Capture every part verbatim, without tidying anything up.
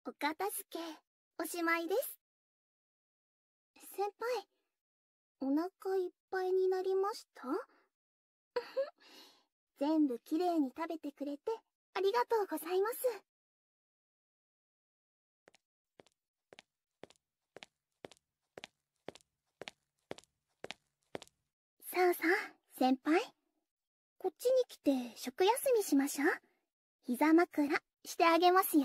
お片付け、おしまいです。先輩、お腹いっぱいになりました？全部きれいに食べてくれてありがとうございます。さあさあ、先輩。こっちに来て食休みしましょう。膝枕してあげますよ。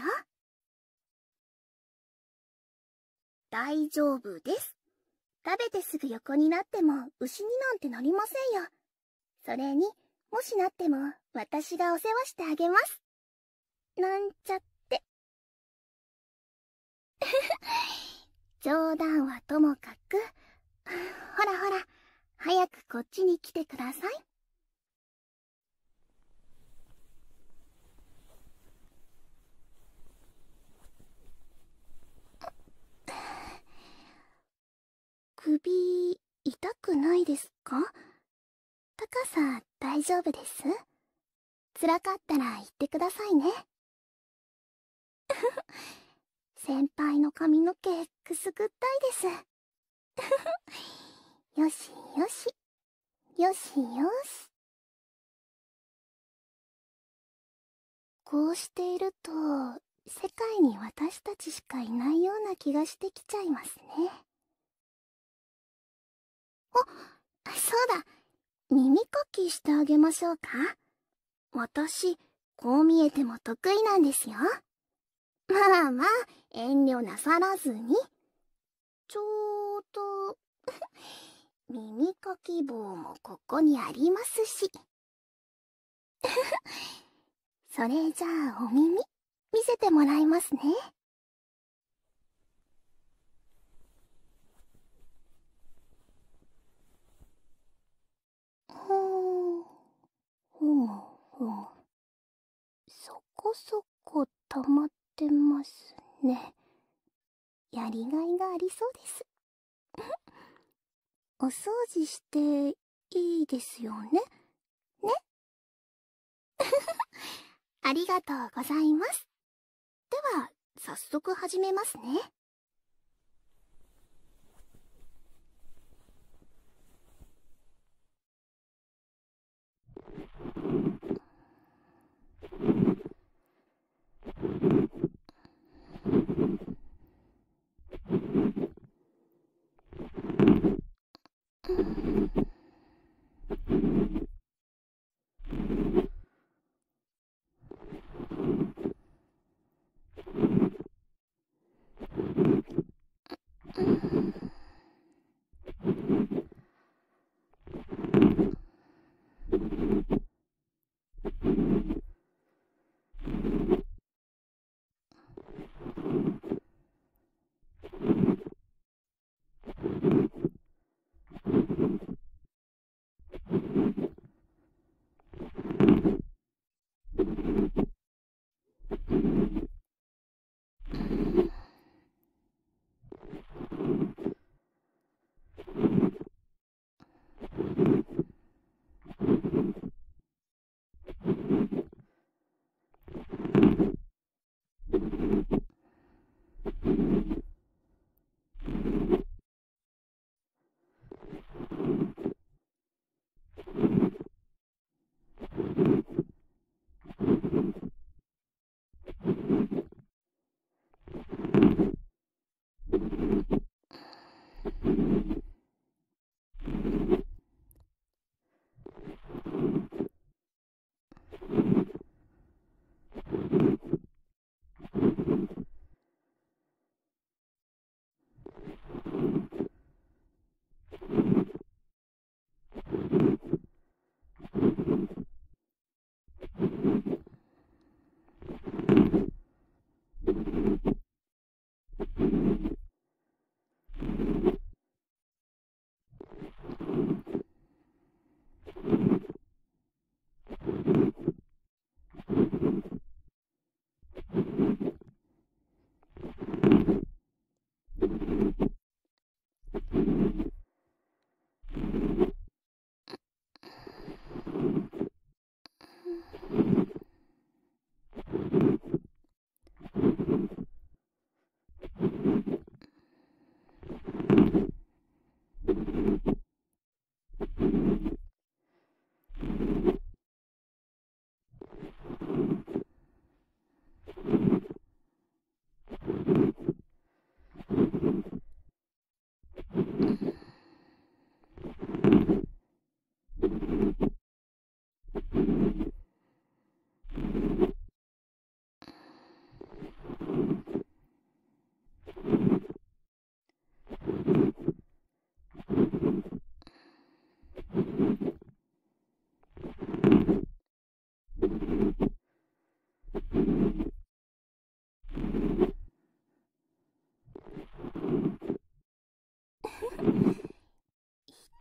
大丈夫です。食べてすぐ横になっても牛になんてなりませんよ。それに、もしなっても私がお世話してあげます。なんちゃって。冗談はともかく、ほらほら、早くこっちに来てください。首、痛くないですか？高さ大丈夫です？辛かったら言ってくださいね。先輩の髪の毛くすぐったいです。よしよし、よしよし。こうしていると、世界に私たちしかいないような気がしてきちゃいますね。あ、そうだ。耳かきしてあげましょうか？私、こう見えても得意なんですよ。まあまあ、遠慮なさらずに。ちょうど、耳かき棒もここにありますし。それじゃあお耳、見せてもらいますね。ほー、ふむふむ。そこそこ溜まってますね。やりがいがありそうです。お掃除していいですよね。ね。ありがとうございます。では、早速始めますね。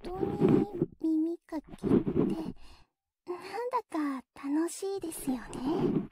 当に耳かきってなんだか楽しいですよね。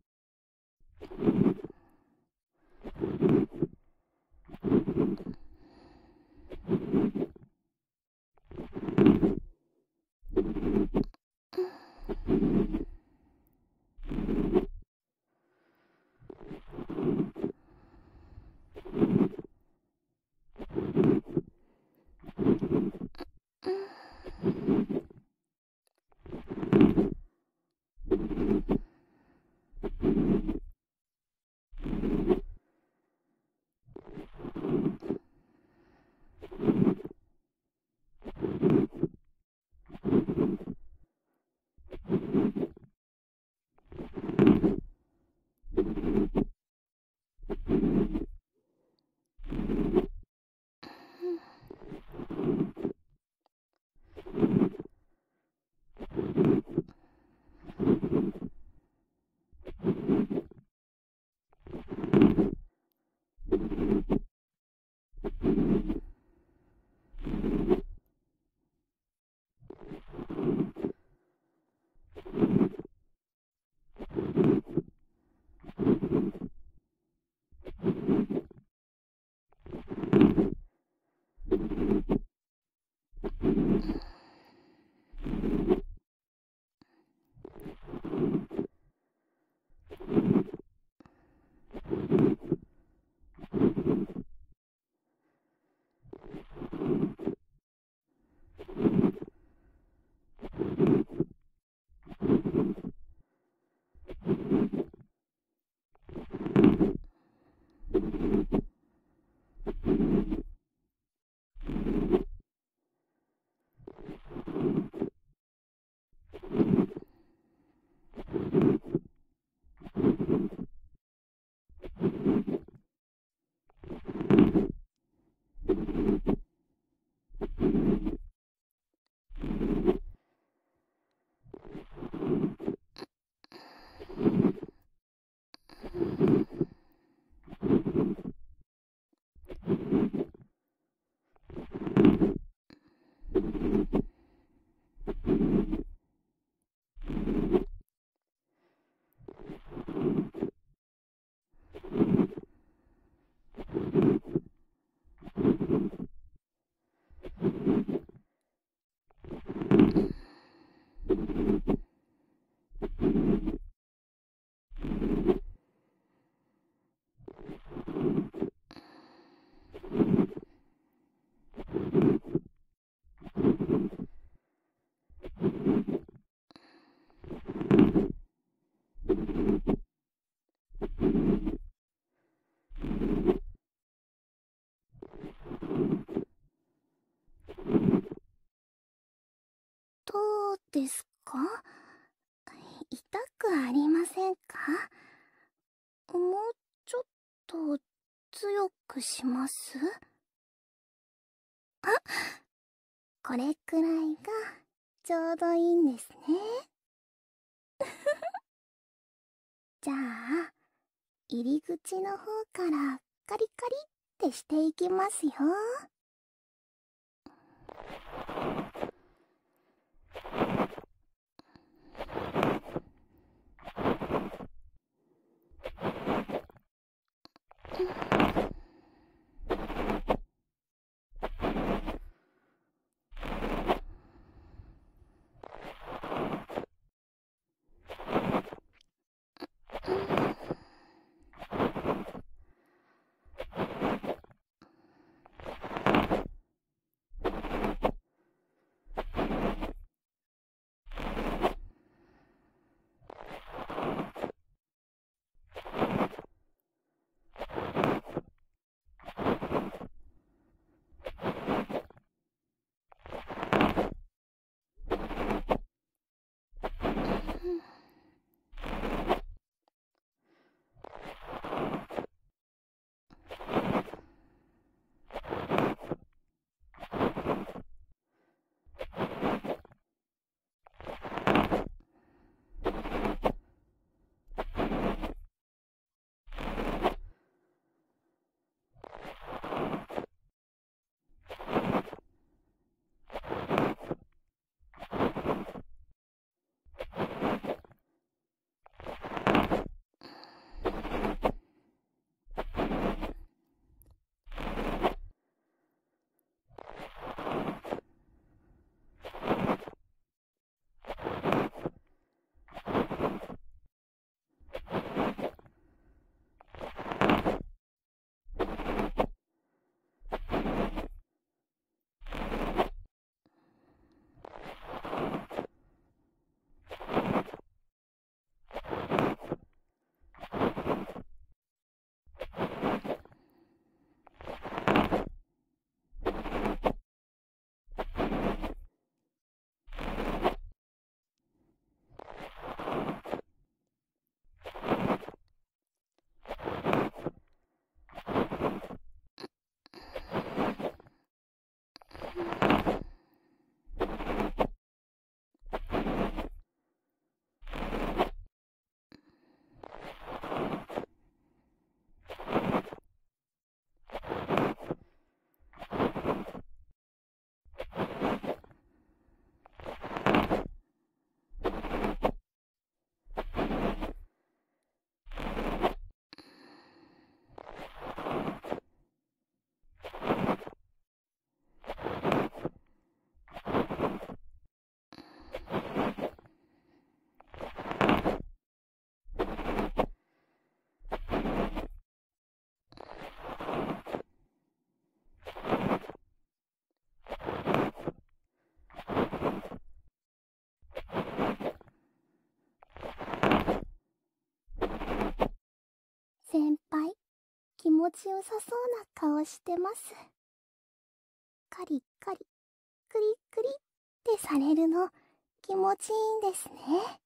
どうですか？痛くありませんか？もうちょっと強くします？あ、これくらいがちょうどいいんですね。じゃあ、入り口の方からカリカリってしていきますよ。 持ちよさそうな顔してます。カリカリ、クリクリってされるの気持ちいいんですね。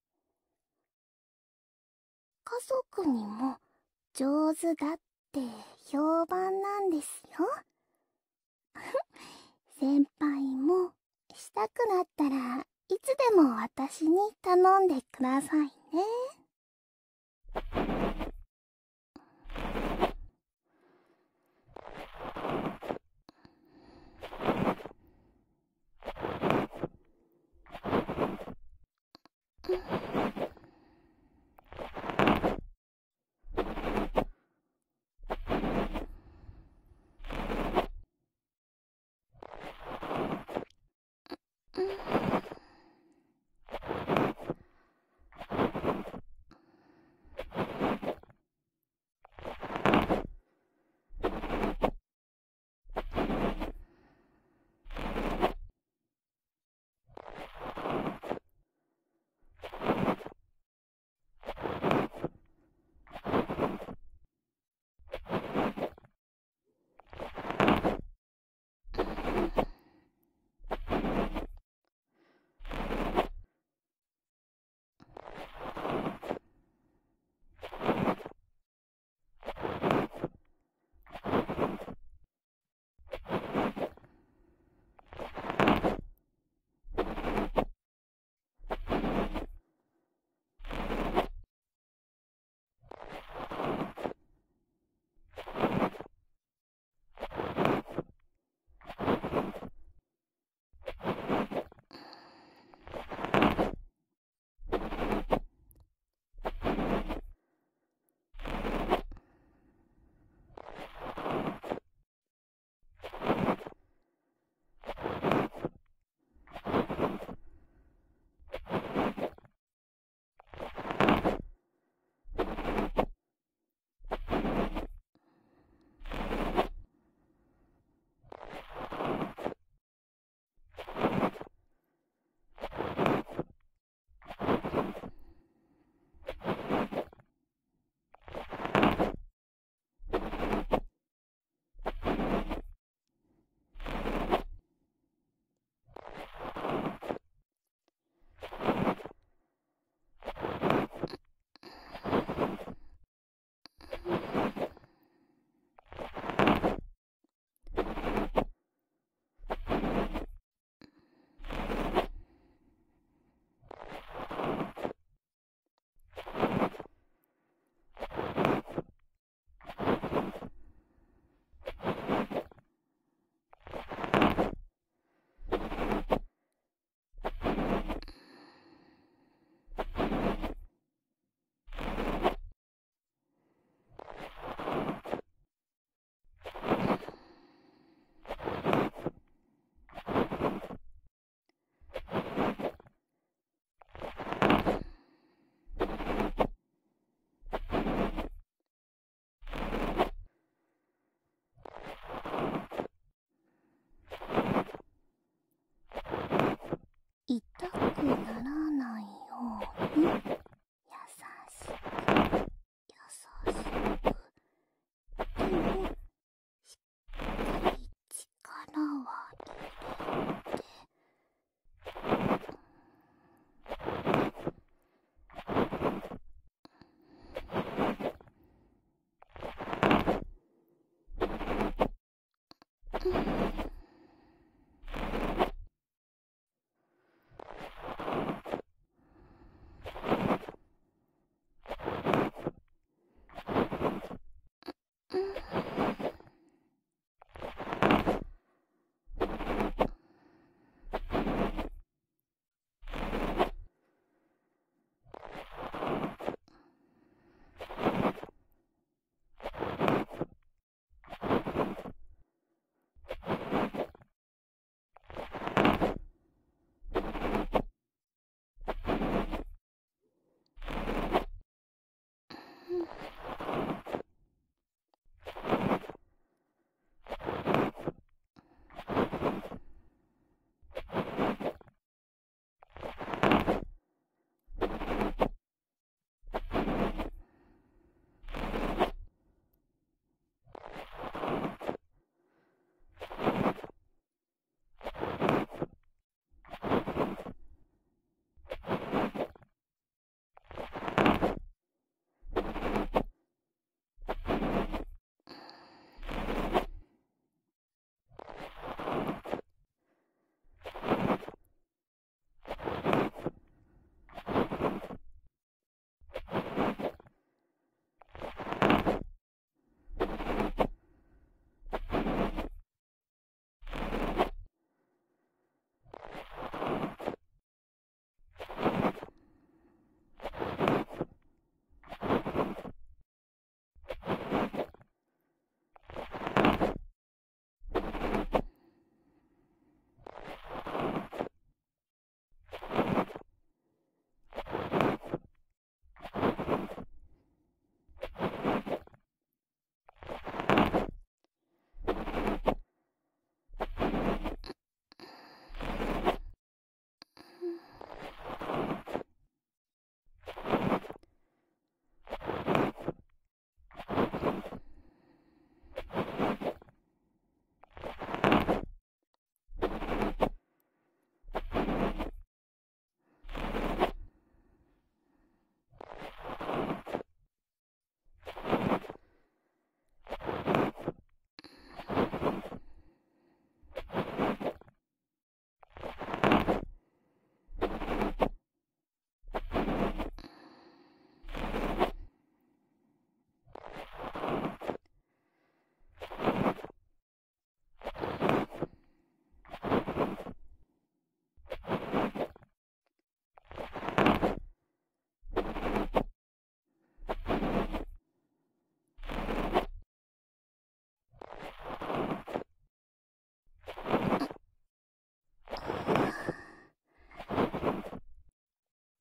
家族にも上手だって評判なんですよ。先輩もしたくなったらいつでも私に頼んでくださいね。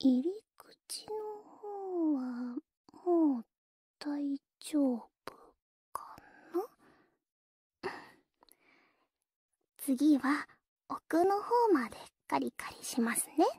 入り口の方はもう大丈夫かな。次は奥の方までカリカリしますね。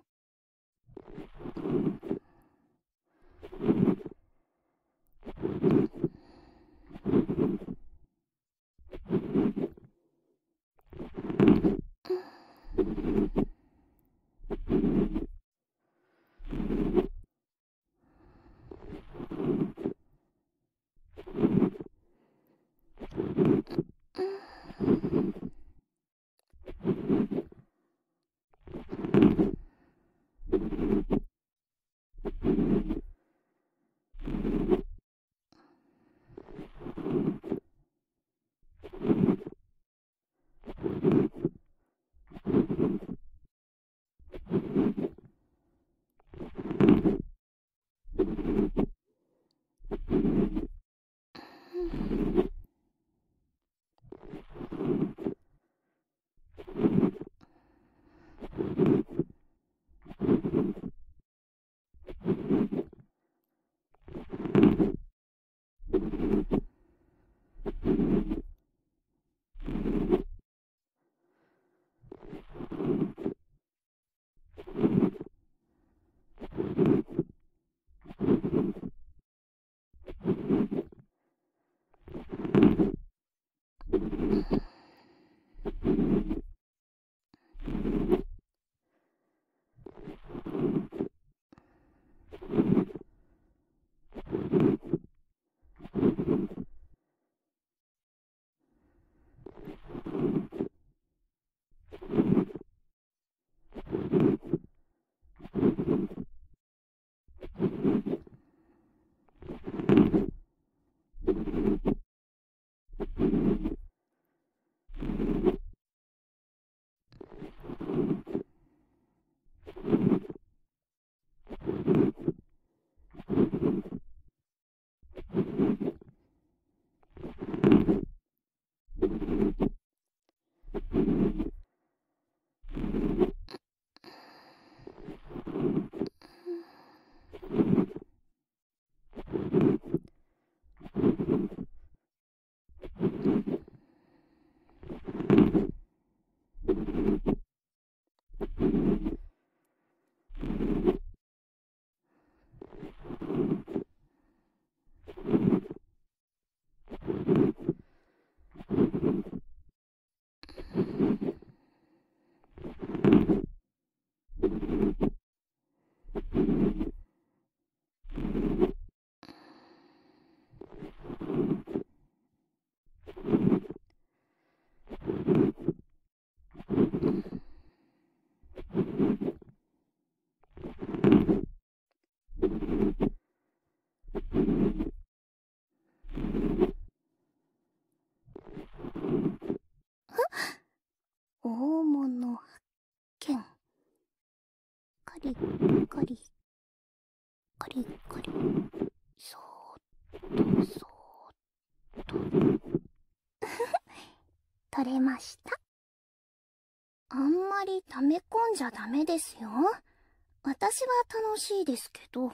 大物発見。カリカリカリカリ、そーっとそーっと取れました。あんまり溜め込んじゃダメですよ。私は楽しいですけど。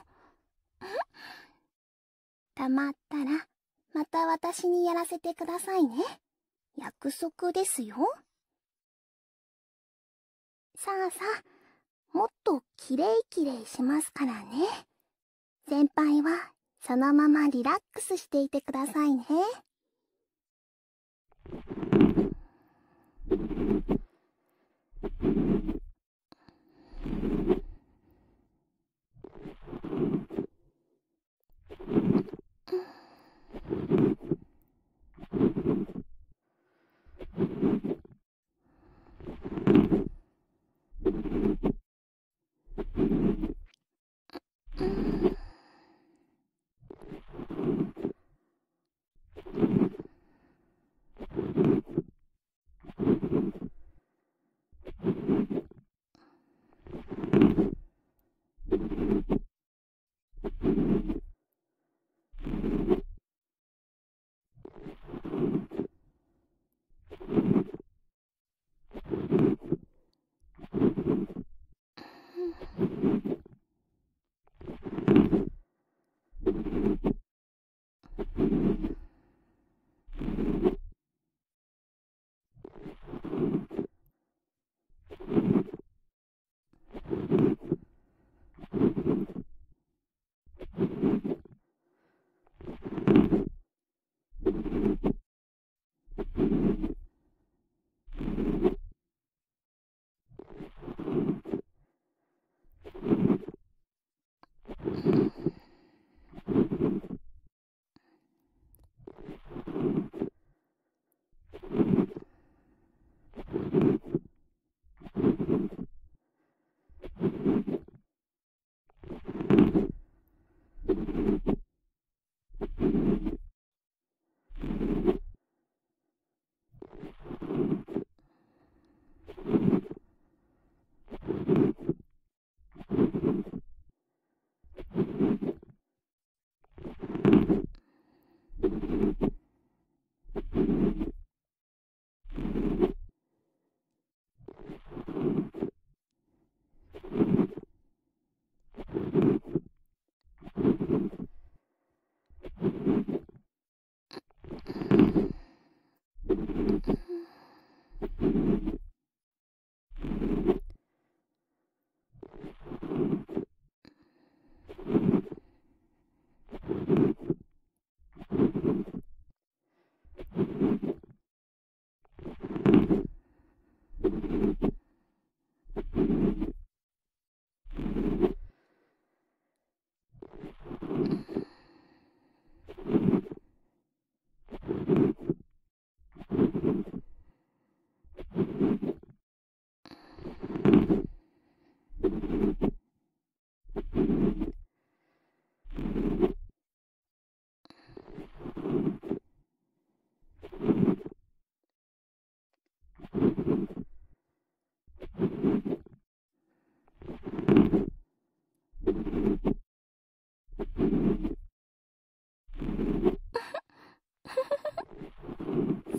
溜まったらまた私にやらせてくださいね。約束ですよ。さあさあ、もっときれいきれいしますからね。先輩はそのままリラックスしていてくださいね。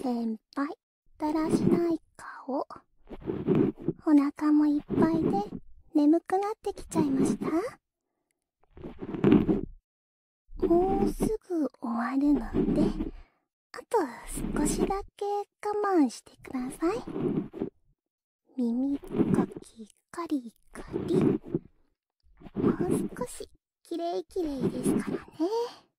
先輩、だらしない顔。お腹もいっぱいで眠くなってきちゃいました？もうすぐ終わるので、あと少しだけ我慢してください。耳かきカリカリ。もう少しきれいきれいですからね。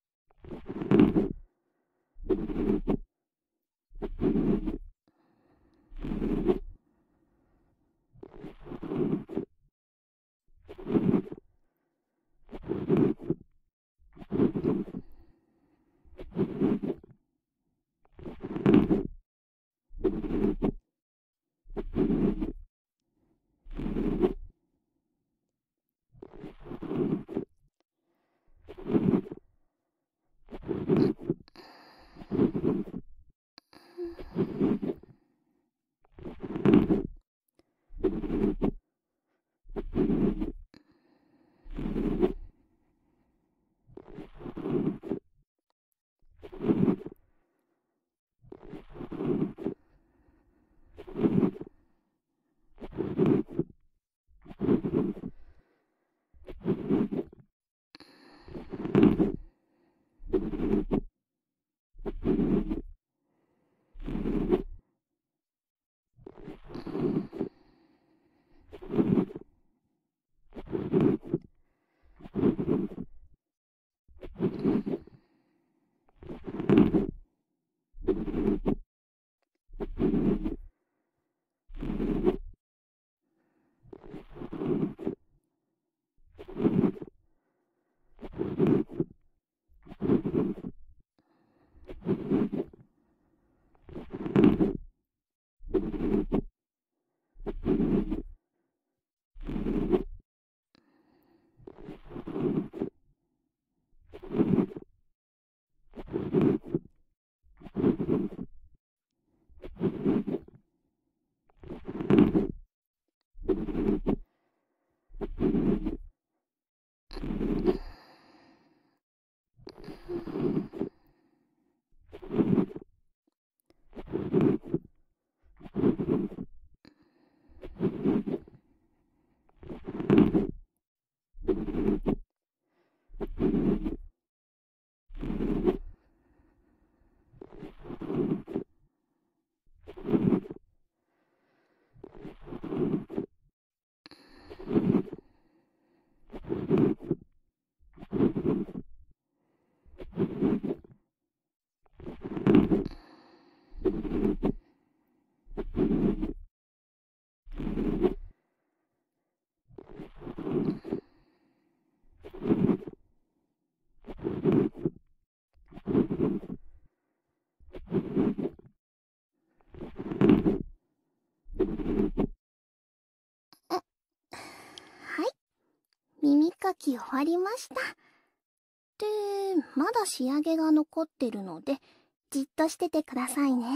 はい。耳かき終わりました。で、まだ仕上げが残ってるので、じっとしててくださいね。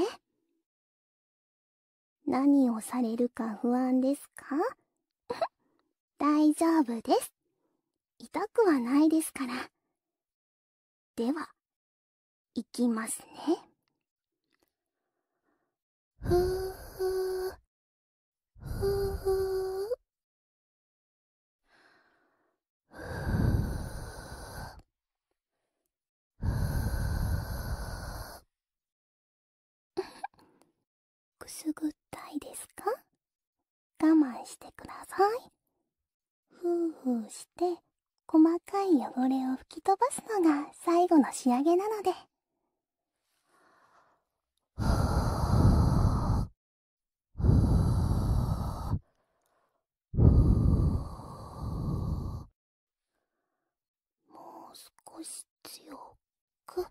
何をされるか不安ですか？大丈夫です。痛くはないですから。では、いきますね。ふーふー、ふーふー。くすぐったいですか？我慢してください。ふうふうして細かい汚れを吹き飛ばすのが最後の仕上げなので。もう少し強く。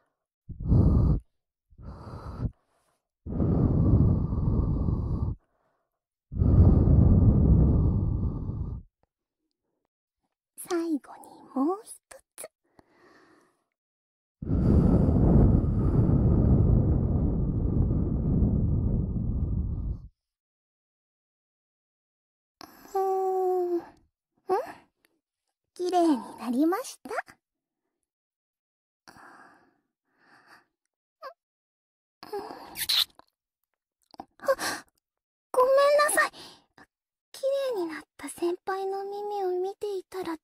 最後にもう一つ。うーん、うん、きれいになりました。 ごめんなさい。綺麗になった先輩の耳を見ていたら、つい。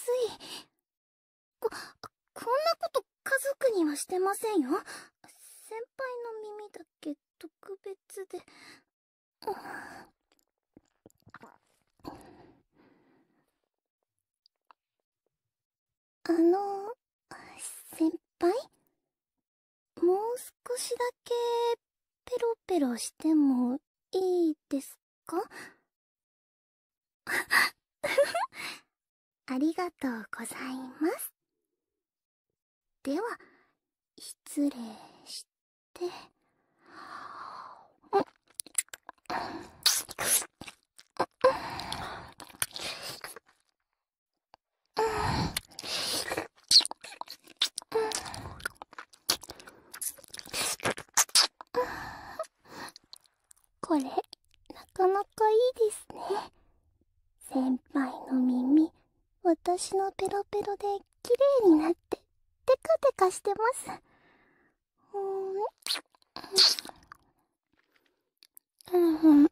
こ、こんなこと家族にはしてませんよ。先輩の耳だけ特別で。あの、先輩？もう少しだけペロペロしてもいいですか？ありがとうございます。では、失礼して。これ、なかなかいいですね。先輩の耳、私のペロペロで綺麗になって、テカテカしてます。うーん。うん。うん。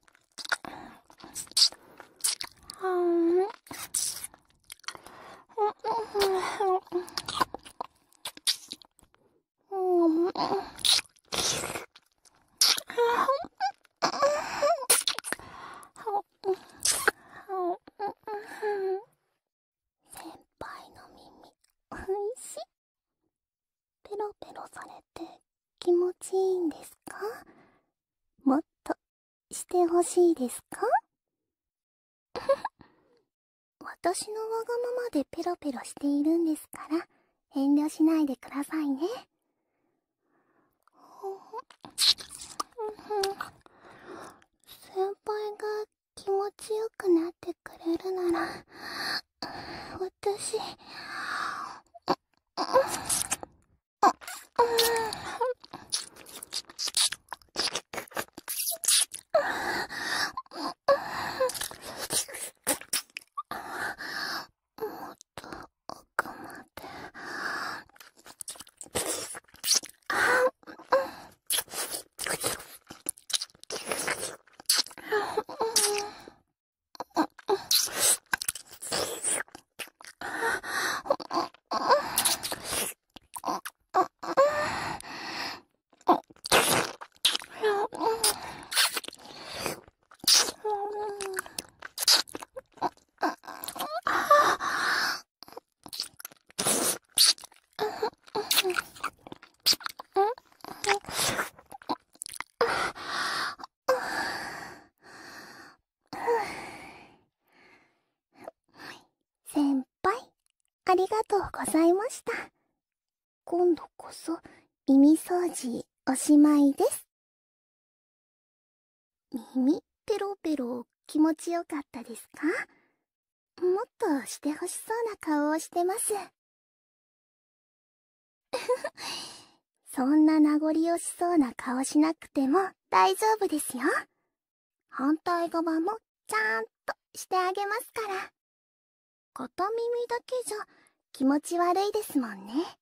先輩の耳、おいしい。ペロペロされて気持ちいいんですか？もっとしてほしいですか？私のわがままでペロペロしているんですから、遠慮しないでくださいね。先輩が気持ちよくなってくれるなら、私、もっと奥まで。先輩、ありがとうございました。今度こそ耳掃除おしまいです。耳ペロペロ気持ちよかったですか？もっとしてほしそうな顔をしてます。そんな名残惜しそうな顔しなくても大丈夫ですよ。反対側もちゃんとしてあげますから。片耳だけじゃ気持ち悪いですもんね。